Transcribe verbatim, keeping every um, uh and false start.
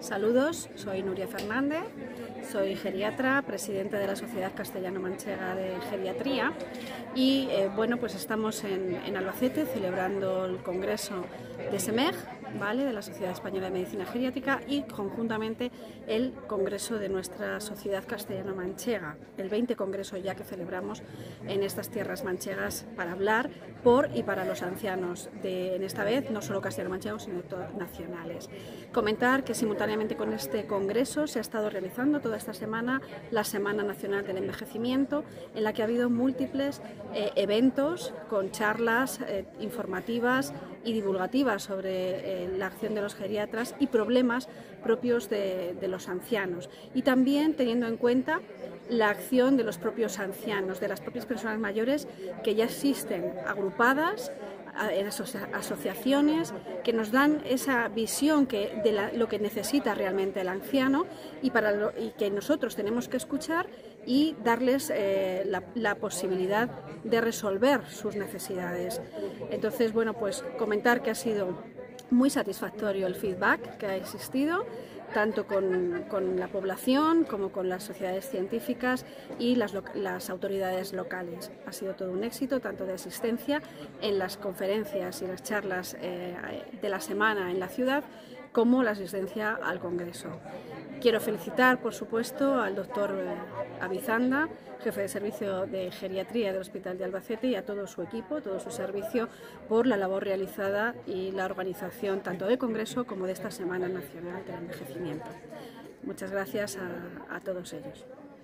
Saludos, soy Nuria Fernández, soy geriatra, presidenta de la Sociedad Castellano-Manchega de Geriatría y eh, bueno, pues estamos en, en Albacete celebrando el congreso de SEMEG, ¿vale?, de la Sociedad Española de Medicina Geriátrica, y conjuntamente el congreso de nuestra Sociedad Castellano-Manchega, el veinte congreso ya que celebramos en estas tierras manchegas para hablar por y para los ancianos, de, en esta vez no solo castellano-manchegos sino nacionales. Comentar que simultáneamente con este congreso se ha estado realizando toda esta semana la Semana Nacional del Envejecimiento, en la que ha habido múltiples eh, eventos con charlas eh, informativas y divulgativas sobre eh, la acción de los geriatras y problemas propios de, de los ancianos, y también teniendo en cuenta la acción de los propios ancianos, de las propias personas mayores que ya existen agrupadas en asociaciones que nos dan esa visión que, de la, lo que necesita realmente el anciano y, para lo, y que nosotros tenemos que escuchar y darles eh, la, la posibilidad de resolver sus necesidades. Entonces, bueno, pues comentar que ha sido muy satisfactorio el feedback que ha existido, tanto con, con la población como con las sociedades científicas y las, las autoridades locales. Ha sido todo un éxito, tanto de asistencia en las conferencias y las charlas eh, de la semana en la ciudad, como la asistencia al Congreso. Quiero felicitar, por supuesto, al doctor Avizanda, jefe de servicio de geriatría del Hospital de Albacete, y a todo su equipo, todo su servicio, por la labor realizada y la organización tanto del Congreso como de esta Semana Nacional del Envejecimiento. Muchas gracias a, a todos ellos.